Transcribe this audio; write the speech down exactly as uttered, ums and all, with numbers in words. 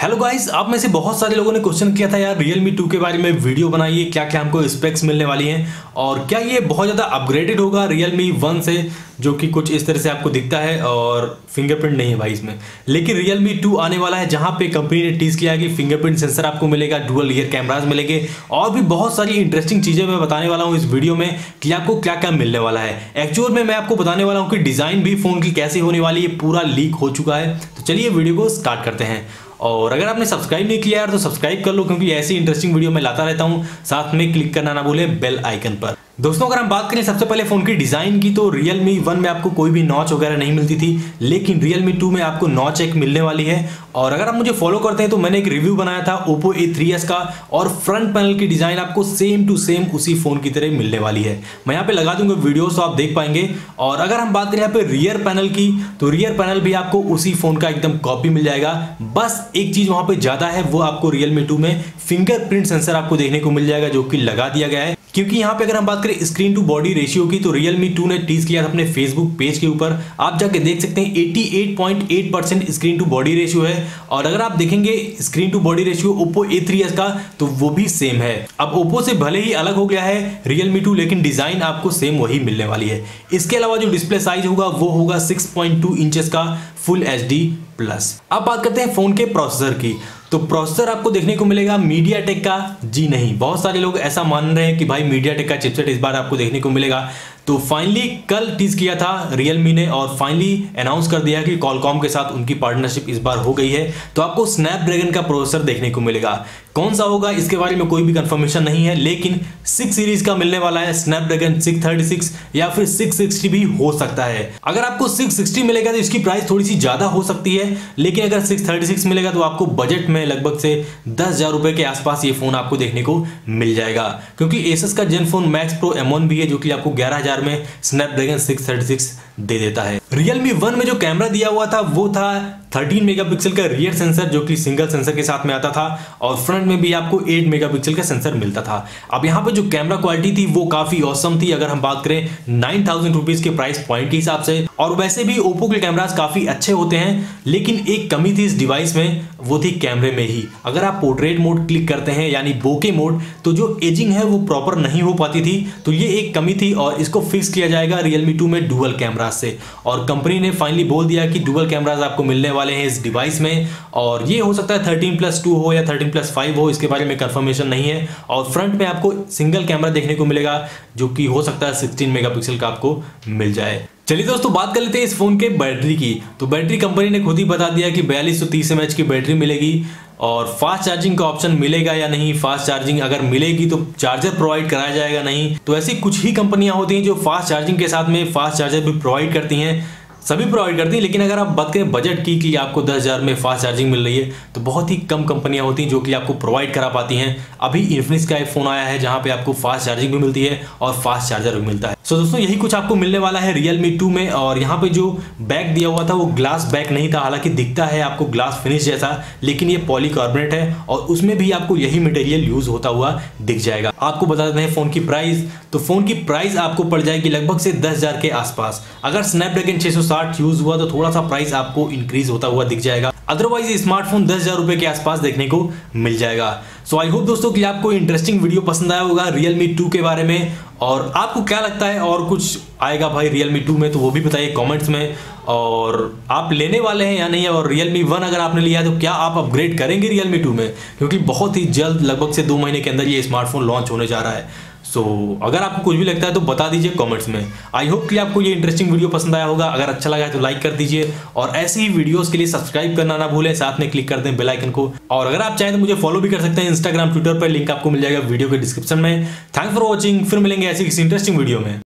Hello guys, आप में से बहुत सारे लोगों ने क्वेश्चन किया था यार Realme टू के बारे में वीडियो बनाइए, क्या क्या हमको स्पेक्स मिलने वाली हैं और क्या ये बहुत ज़्यादा अपग्रेडेड होगा Realme वन से, जो कि कुछ इस तरह से आपको दिखता है और फिंगरप्रिंट नहीं है भाई इसमें। लेकिन Realme टू आने वाला है जहां पे कंपनी ने टीज किया है कि फिंगरप्रिंट सेंसर आपको मिलेगा, डुअल रियर कैमराज मिलेंगे और भी बहुत सारी इंटरेस्टिंग चीज़ें मैं बताने वाला हूँ इस वीडियो में कि आपको क्या क्या मिलने वाला है। एक्चुअल में मैं आपको बताने वाला हूँ कि डिज़ाइन भी फ़ोन की कैसी होने वाली है, पूरा लीक हो चुका है। तो चलिए वीडियो को स्टार्ट करते हैं। और अगर आपने सब्सक्राइब नहीं किया यार तो सब्सक्राइब कर लो, क्योंकि ऐसी इंटरेस्टिंग वीडियो मैं लाता रहता हूं। साथ में क्लिक करना ना भूलें बेल आइकन पर। दोस्तों अगर हम बात करें सबसे पहले फोन की डिजाइन की, तो Realme वन में आपको कोई भी नॉच वगैरह नहीं मिलती थी, लेकिन Realme टू में आपको नॉच एक मिलने वाली है। और अगर आप मुझे फॉलो करते हैं तो मैंने एक रिव्यू बनाया था Oppo ए थ्री एस का, और फ्रंट पैनल की डिजाइन आपको सेम टू सेम उसी फोन की तरह मिलने वाली है। मैं यहाँ पे लगा दूंगा वीडियो तो आप देख पाएंगे। और अगर हम बात करें यहाँ पे रियर पैनल की, तो रियर पैनल भी आपको उसी फोन का एकदम कॉपी मिल जाएगा। बस एक चीज वहां पे ज्यादा है, वो आपको Realme टू में फिंगरप्रिंट सेंसर आपको देखने को मिल जाएगा, जो कि लगा दिया गया है। क्योंकि यहाँ पे अगर हम बात करें स्क्रीन टू बॉडी रेशियो की, तो Realme टू ने टीज किया था अपने फेसबुक पेज के ऊपर, आप जाके देख सकते हैं अठासी पॉइंट आठ percent screen to body ratio है। और अगर आप देखेंगे screen to body ratio Oppo A three S का, तो वो भी सेम है। अब Oppo से भले ही अलग हो गया है Realme टू, लेकिन डिजाइन आपको सेम वही मिलने वाली है। इसके अलावा जो डिस्प्ले साइज होगा वो होगा सिक्स पॉइंट टू इंचेस का फुल एच डी प्लस। अब बात करते हैं फोन के प्रोसेसर की, तो प्रोसेसर आपको देखने को मिलेगा MediaTek का, जी नहीं, बहुत सारे लोग ऐसा मान रहे हैं कि भाई MediaTek का चिपसेट इस बार आपको देखने को मिलेगा। तो फाइनली कल टीज किया था Realme ने और फाइनली अनाउंस कर दिया कि Qualcomm के साथ उनकी पार्टनरशिप इस बार हो गई है। तो आपको स्नैपड्रैगन का प्रोसेसर देखने को मिलेगा। कौन सा होगा इसके बारे में कोई भी कंफर्मेशन नहीं है, लेकिन सिक्स सीरीज का मिलने वाला है, स्नैपड्रैगन सिक्स थर्टी सिक्स या फिर सिक्स सिक्सटी भी हो सकता है। अगर आपको सिक्स सिक्सटी मिलेगा तो इसकी प्राइस थोड़ी सी ज्यादा हो सकती है, लेकिन अगर सिक्स थर्टी सिक्स मिलेगा तो आपको बजट में लगभग से दस हजार रुपए के आसपास ये फोन आपको देखने को मिल जाएगा। क्योंकि Asus का Zenfone Max Pro M one भी है, जो कि आपको ग्यारह हजार में स्नैपड्रैगन सिक्स थर्टी सिक्स दे देता है। Realme वन में जो कैमरा दिया हुआ था वो था थर्टीन मेगापिक्सल का रियर सेंसर, जो कि सिंगल सेंसर के साथ में आता था, और फ्रंट में भी आपको एट मेगापिक्सल का सेंसर मिलता था। अब यहाँ पे जो कैमरा क्वालिटी थी वो काफी औसम थी, अगर हम बात करें नाइन थाउजेंड रुपीज के प्राइस पॉइंट के हिसाब से। और वैसे भी ओप्पो के कैमरास काफी अच्छे होते हैं, लेकिन एक कमी थी इस डिवाइस में, वो थी कैमरे में ही। अगर आप पोर्ट्रेट मोड क्लिक करते हैं यानी बोके मोड, तो जो एजिंग है वो प्रॉपर नहीं हो पाती थी। तो ये एक कमी थी और इसको फिक्स किया जाएगा Realme टू में डुअल कैमराज से। और कंपनी ने फाइनली बोल दिया कि डुअल कैमराज आपको मिलने वाले हैं इस डिवाइस में। और ये हो सकता है थर्टीन प्लस टू हो या थर्टीन प्लस फाइव हो, इसके बारे में कंफर्मेशन नहीं है। और फ्रंट में आपको सिंगल कैमरा देखने को मिलेगा, जो कि हो सकता है सिक्सटीन मेगापिक्सल का आपको मिल जाए। चलिए दोस्तों बात कर लेते हैं इस फोन के बैटरी की। तो बैटरी कंपनी ने खुद ही बता दिया कि बयालीस सौ तीस एम एच की बैटरी मिलेगी। और फास्ट चार्जिंग का ऑप्शन मिलेगा या नहीं, फास्ट चार्जिंग अगर मिलेगी तो चार्जर प्रोवाइड कराया जाएगा नहीं। तो ऐसी कुछ ही कंपनियां होती हैं जो फास्ट चार्जिंग के साथ में फास्ट चार्जर भी प्रोवाइड करती हैं, सभी प्रोवाइड करती हैं। लेकिन अगर आप बात करें बजट की कि आपको दस हजार में फास्ट चार्जिंग मिल रही है, तो बहुत ही कम कंपनियां होती हैं जो कि आपको प्रोवाइड करा पाती हैं। अभी इन्फिनिक्स का एक फोन आया है जहां पे आपको फास्ट चार्जिंग भी मिलती है और फास्ट चार्जर भी मिलता है। सो दोस्तों यही कुछ आपको मिलने वाला है Realme टू में। और यहाँ पे जो बैक दिया हुआ था वो ग्लास बैक नहीं था, हालांकि दिखता है आपको ग्लास फिनिश जैसा, लेकिन ये पॉलीकार्बोनेट है और उसमें भी आपको यही मटेरियल यूज होता हुआ दिख जाएगा। आपको बता देते हैं फोन की प्राइस, तो फोन की प्राइस आपको पड़ जाएगी लगभग से दस हजार के आसपास। अगर स्नैपड्रैगन छह सौ साठ यूज हुआ तो थोड़ा सा प्राइस आपको इंक्रीज होता हुआ दिख जाएगा, अदरवाइज स्मार्टफोन दस हजार रुपए के आसपास देखने को मिल जाएगा। सो आई होप दोस्तों कि आपको इंटरेस्टिंग वीडियो पसंद आया होगा Realme टू के बारे में। और आपको क्या लगता है और कुछ आएगा भाई Realme टू में, तो वो भी बताइए कमेंट्स में। और आप लेने वाले हैं या नहीं, और Realme वन अगर आपने लिया है तो क्या आप अपग्रेड करेंगे Realme टू में, क्योंकि बहुत ही जल्द लगभग से दो महीने के अंदर ये स्मार्टफोन लॉन्च होने जा रहा है। सो so, अगर आपको कुछ भी लगता है तो बता दीजिए कमेंट्स में। आई होप कि आपको ये इंटरेस्टिंग वीडियो पसंद आया होगा। अगर अच्छा लगा है तो लाइक कर दीजिए, और ऐसे ही वीडियोस के लिए सब्सक्राइब करना ना भूलें, साथ में क्लिक कर दें बेल आइकन को। और अगर आप चाहें तो मुझे फॉलो भी कर सकते हैं इंस्टाग्राम ट्विटर पर, लिंक आपको मिल जाएगा वीडियो के डिस्क्रिप्शन में। थैंक्स फॉर वॉचिंग, फिर मिलेंगे ऐसी किसी इंटरेस्टिंग वीडियो में।